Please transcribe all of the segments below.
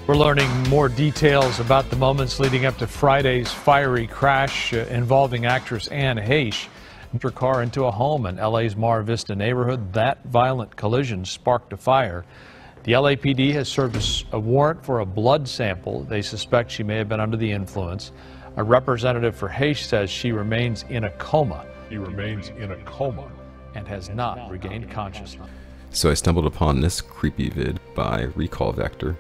We're learning more details about the moments leading up to Friday's fiery crash involving actress Anne Heche. Her car into a home in LA's Mar Vista neighborhood. That violent collision sparked a fire. The LAPD has served a warrant for a blood sample. They suspect she may have been under the influence. A representative for Heche says she remains in a coma. She remains in a coma and has not regained consciousness. So I stumbled upon this creepy vid by Recall Vector.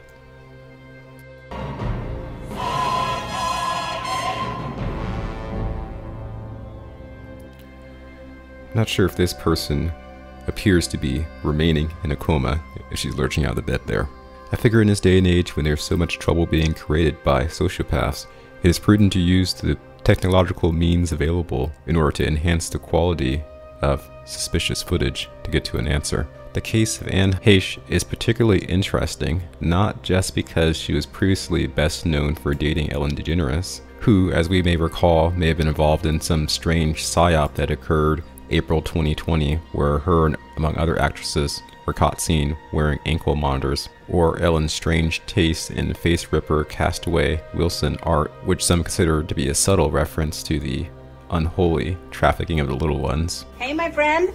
Not sure if this person appears to be remaining in a coma if she's lurching out of the bed there. I figure in this day and age when there's so much trouble being created by sociopaths, it is prudent to use the technological means available in order to enhance the quality of suspicious footage to get to an answer. The case of Anne Heche is particularly interesting, not just because she was previously best known for dating Ellen DeGeneres, who, as we may recall, may have been involved in some strange psyop that occurred April 2020, where her and among other actresses were caught seen wearing ankle monitors, or Ellen's strange taste in face ripper Castaway Wilson art, which some consider to be a subtle reference to the unholy trafficking of the little ones. Hey, my friend.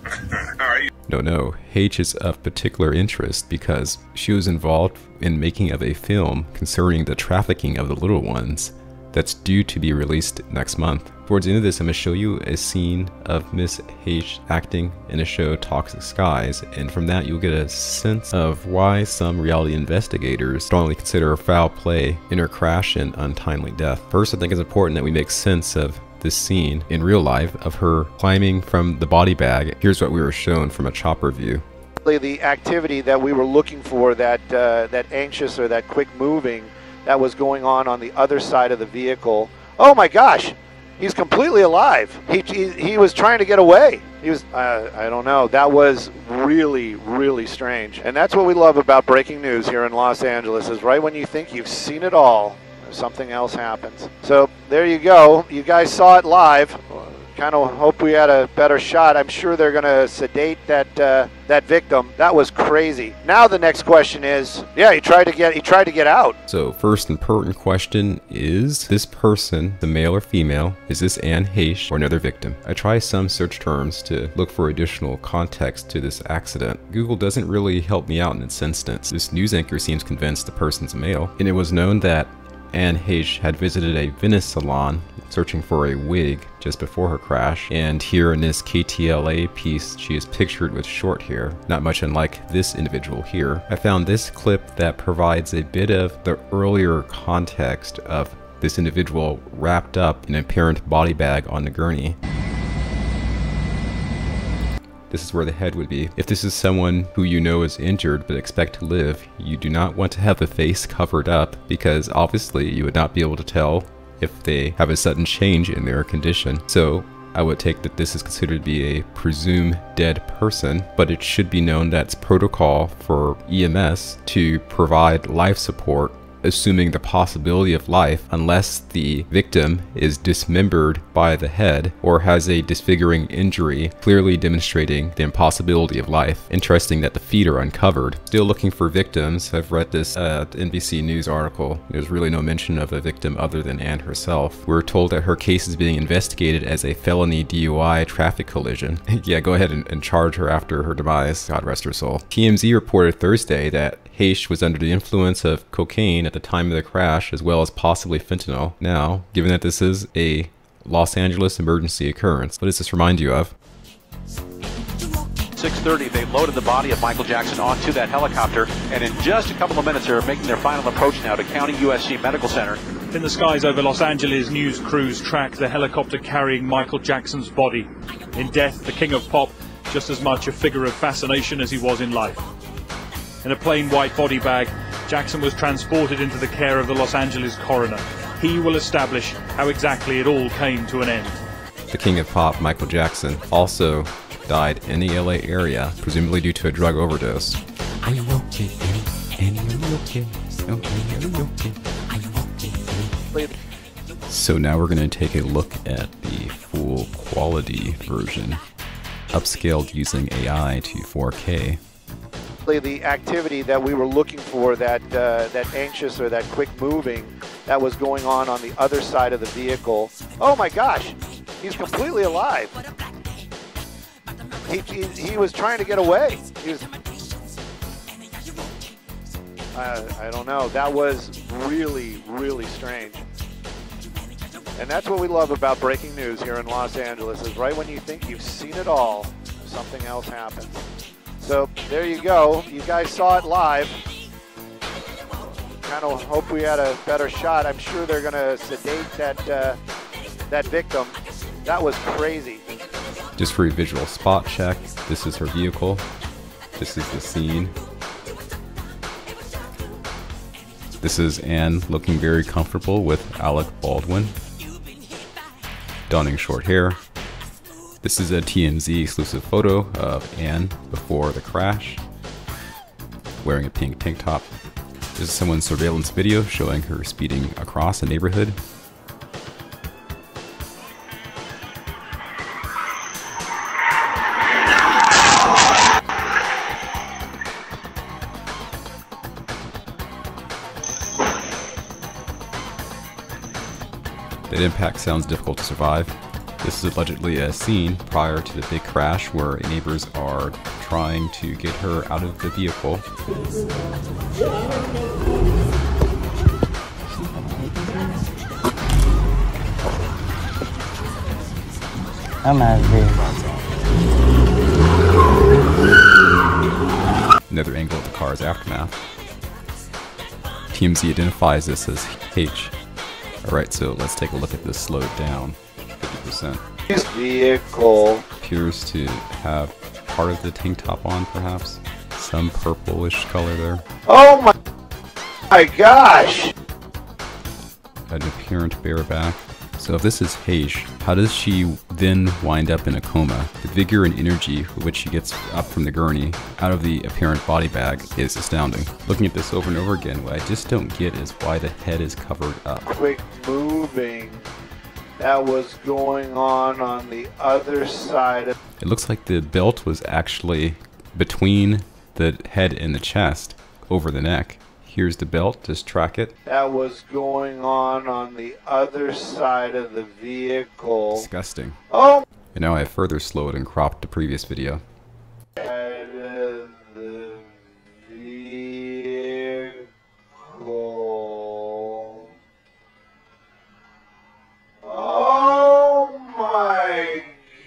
How are you? No, Heche is of particular interest because she was involved in making of a film concerning the trafficking of the little ones that's due to be released next month. Towards the end of this, I'm going to show you a scene of Miss Heche acting in a show, Toxic Skies, and from that you'll get a sense of why some reality investigators strongly consider foul play in her crash and untimely death. First, I think it's important that we make sense of this scene in real life of her climbing from the body bag. Here's what we were shown from a chopper view. The activity that we were looking for, that anxious or that quick moving, that was going on the other side of the vehicle. Oh my gosh, he's completely alive. He was trying to get away. He was, I don't know, that was really, really strange. And that's what we love about breaking news here in Los Angeles, is right when you think you've seen it all, something else happens. So there you go. You guys saw it live. Kind of hope we had a better shot. I'm sure they're going to sedate that victim. That was crazy. Now the next question is, yeah, he tried to get out. So first important question is this person, the male or female, is this Anne Heche or another victim? I try some search terms to look for additional context to this accident. Google doesn't really help me out in this instance. This news anchor seems convinced the person's a male, and it was known that Anne Heche had visited a Venice salon searching for a wig just before her crash, and here in this KTLA piece she is pictured with short hair, not much unlike this individual here. I found this clip that provides a bit of the earlier context of this individual wrapped up in an apparent body bag on the gurney. This is where the head would be. If this is someone who you know is injured but expect to live, you do not want to have the face covered up because obviously you would not be able to tell if they have a sudden change in their condition. So I would take that this is considered to be a presumed dead person, but it should be known that it's protocol for EMS to provide life support assuming the possibility of life unless the victim is dismembered by the head or has a disfiguring injury clearly demonstrating the impossibility of life. Interesting that the feet are uncovered. Still looking for victims. I've read this NBC News article. There's really no mention of a victim other than Anne herself. We're told that her case is being investigated as a felony DUI traffic collision. Yeah, go ahead and charge her after her demise. God rest her soul. TMZ reported Thursday that Heche was under the influence of cocaine at the time of the crash, as well as possibly fentanyl. Now, given that this is a Los Angeles emergency occurrence, what does this remind you of? 6:30, they loaded the body of Michael Jackson onto that helicopter, and in just a couple of minutes, they're making their final approach now to County USC Medical Center. In the skies over Los Angeles, news crews track the helicopter carrying Michael Jackson's body. In death, the king of pop, just as much a figure of fascination as he was in life. In a plain white body bag, Jackson was transported into the care of the Los Angeles coroner. He will establish how exactly it all came to an end. The king of pop, Michael Jackson, also died in the LA area, presumably due to a drug overdose. So now we're going to take a look at the full quality version, upscaled using AI to 4K. The activity that we were looking for, that anxious or that quick moving, that was going on the other side of the vehicle. Oh my gosh, he's completely alive. He was trying to get away. I don't know. That was really, really strange. And that's what we love about breaking news here in Los Angeles, is right when you think you've seen it all, something else happens. So there you go. You guys saw it live. Kind of hope we had a better shot. I'm sure they're going to sedate that victim. That was crazy. Just for a visual spot check, this is her vehicle. This is the scene. This is Anne looking very comfortable with Alec Baldwin, donning short hair. This is a TMZ exclusive photo of Anne before the crash, wearing a pink tank top. This is someone's surveillance video showing her speeding across a neighborhood. That impact sounds difficult to survive. This is allegedly a scene prior to the big crash where neighbors are trying to get her out of the vehicle. I'm out of here. Another angle of the car's aftermath. TMZ identifies this as Heche. Alright, so let's take a look at this slowed down. 50%. This vehicle appears to have part of the tank top on, perhaps. Some purplish color there. Oh my gosh! An apparent bareback. So if this is Heche, how does she then wind up in a coma? The vigor and energy with which she gets up from the gurney out of the apparent body bag is astounding. Looking at this over and over again, what I just don't get is why the head is covered up. Quick moving that was going on the other side of... It looks like the belt was actually between the head and the chest, over the neck. Here's the belt, just track it. That was going on the other side of the vehicle. Disgusting. Oh! And now I have further slowed and cropped the previous video. Side of the vehicle. Oh my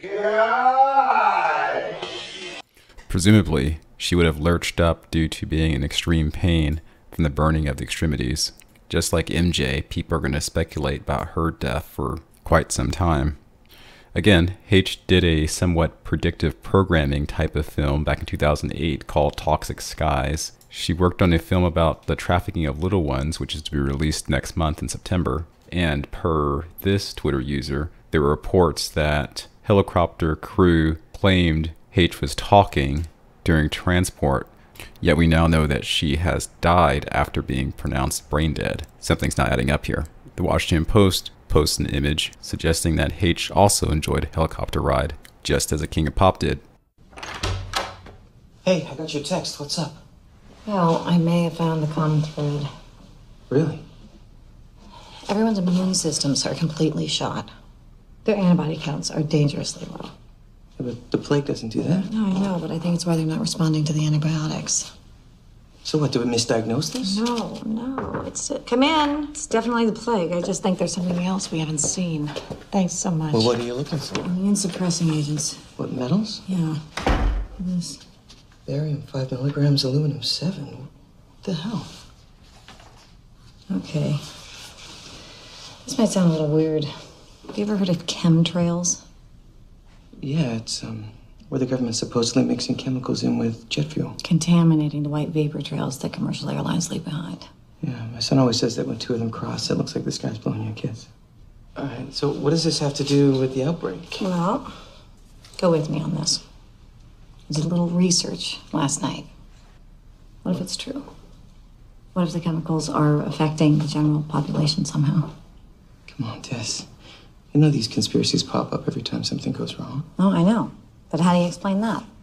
gosh! Presumably, she would have lurched up due to being in extreme pain from the burning of the extremities. Just like MJ, people are going to speculate about her death for quite some time. Again, Heche did a somewhat predictive programming type of film back in 2008 called Toxic Skies. She worked on a film about the trafficking of little ones, which is to be released next month in September. And per this Twitter user, there were reports that helicopter crew claimed Heche was talking during transport. Yet we now know that she has died after being pronounced brain dead. Something's not adding up here. The Washington Post posts an image suggesting that Heche also enjoyed a helicopter ride, just as a King of Pop did. Hey, I got your text. What's up? Well, I may have found the common thread. Really? Everyone's immune systems are completely shot. Their antibody counts are dangerously low. Yeah, but the plague doesn't do that. No, I know, but I think it's why they're not responding to the antibiotics. So what, did we misdiagnose this? No, it's... come in. It's definitely the plague. I just think there's something else we haven't seen. Thanks so much. Well, what are you looking for? Immune suppressing agents. What, metals? Yeah. This. Barium 5 milligrams, aluminum 7. What the hell? Okay. This might sound a little weird. Have you ever heard of chemtrails? Yeah, it's where the government's supposedly mixing chemicals in with jet fuel. Contaminating the white vapor trails that commercial airlines leave behind. Yeah, my son always says that when two of them cross, it looks like this guy's blowing you a kiss. All right, so what does this have to do with the outbreak? Well, go with me on this. I did a little research last night. What if it's true? What if the chemicals are affecting the general population somehow? Come on, Tess. You know these conspiracies pop up every time something goes wrong. Oh, I know. But how do you explain that?